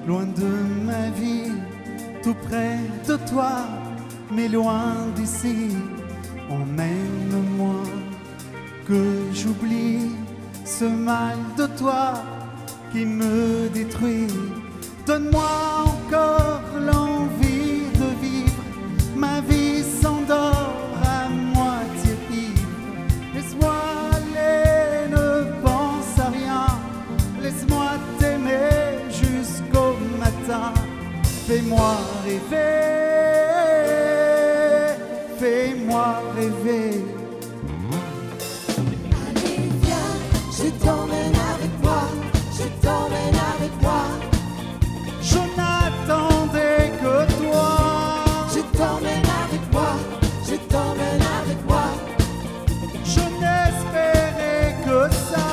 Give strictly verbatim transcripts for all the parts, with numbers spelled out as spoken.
loin de ma vie, tout près de toi, mais loin d'ici. Emmène-moi, que j'oublie ce mal de toi qui me détruit. Donne-moi encore l'envie de vivre, ma vie s'endort à moitié ivre. Laisse-moi aller, ne pense à rien, laisse-moi t'aimer jusqu'au matin. Fais-moi rêver, fais-moi rêver. Allez viens, je t'emmène avec moi, je t'emmène avec moi. Je n'attendais que toi. Je t'emmène avec moi, je t'emmène avec moi. Je n'espérais que ça.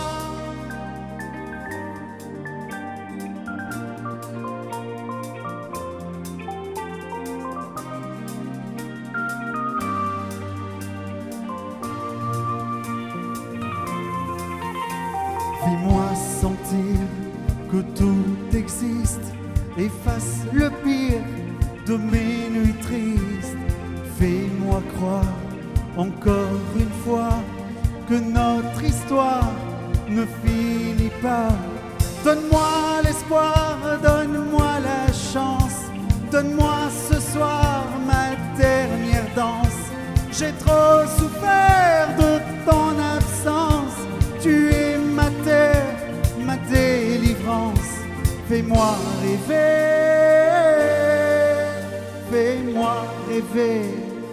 Fais-moi sentir que tout existe, efface le pire de mes nuits tristes. Fais-moi croire encore une fois que notre histoire ne finit pas. Donne-moi l'espoir, donne-moi la chance, donne-moi ce soir ma dernière danse. J'ai trop souffert de ton absence, tu es ma terre, ma délivrance. Fais-moi rêver, fais-moi rêver.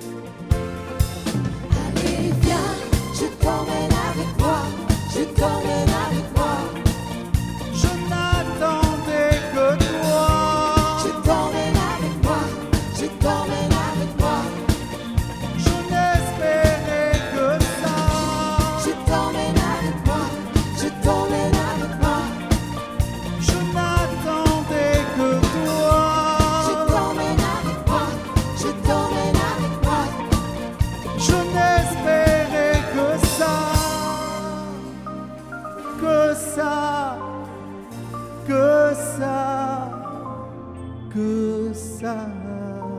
Allez viens, je t'emmène avec moi, je t'emmène avec moi. Je n'attendais que toi. Je t'emmène avec moi, je t'emmène avec moi. Je n'espérais que ça. Je t'emmène avec moi, je t'emmène avec moi. Je n'attendais que toi. Je t'emmène avec moi, je t'emmène avec moi. Je n'espérais que ça. Que ça. Que ça. Que ça.